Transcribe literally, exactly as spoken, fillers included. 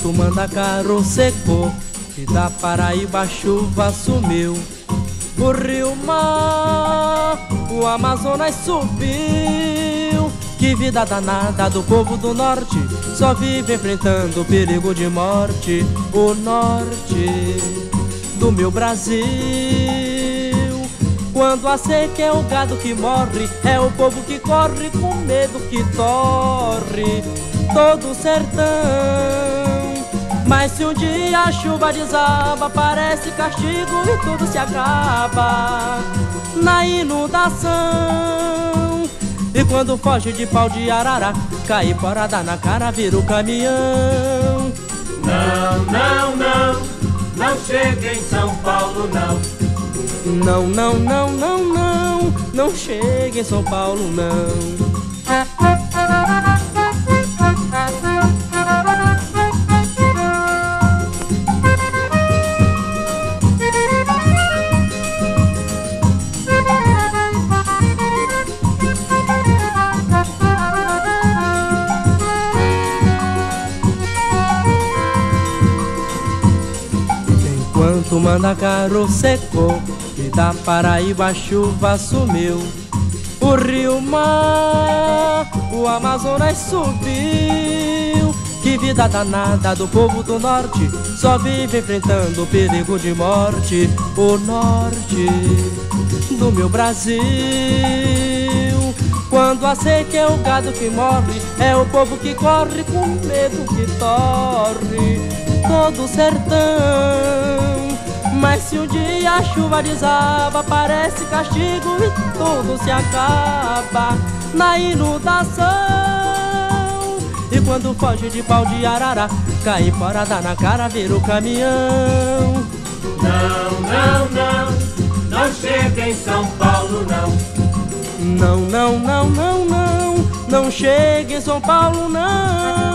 Enquanto o Mandacaru secou e da Paraíba a chuva sumiu, o rio mar, o Amazonas subiu. Que vida danada do povo do norte, só vive enfrentando o perigo de morte. O norte do meu Brasil, quando a seca é o gado que morre, é o povo que corre com medo que torre todo o sertão. Mas se um dia a chuva desaba, parece castigo e tudo se acaba na inundação. E quando foge de pau de arara, cai porada na cara, vira o caminhão. Não, não, não, não chega em São Paulo, não. Não, não, não, não, não, não chega em São Paulo, não. Enquanto o Mandacaru secou e da Paraíba a chuva sumiu, o rio mar, o Amazonas subiu. Que vida danada do povo do norte, só vive enfrentando o perigo de morte. O norte do meu Brasil, quando a seca é o gado que morre, é o povo que corre com medo que torre todo o sertão. Mas se um dia a chuva desaba, parece castigo e tudo se acaba na inundação. E quando foge de pau de arara, cai porada na cara, vira o caminhão. Não, não, não, não chega em São Paulo, não. Não, não, não, não, não, não chega em São Paulo, não.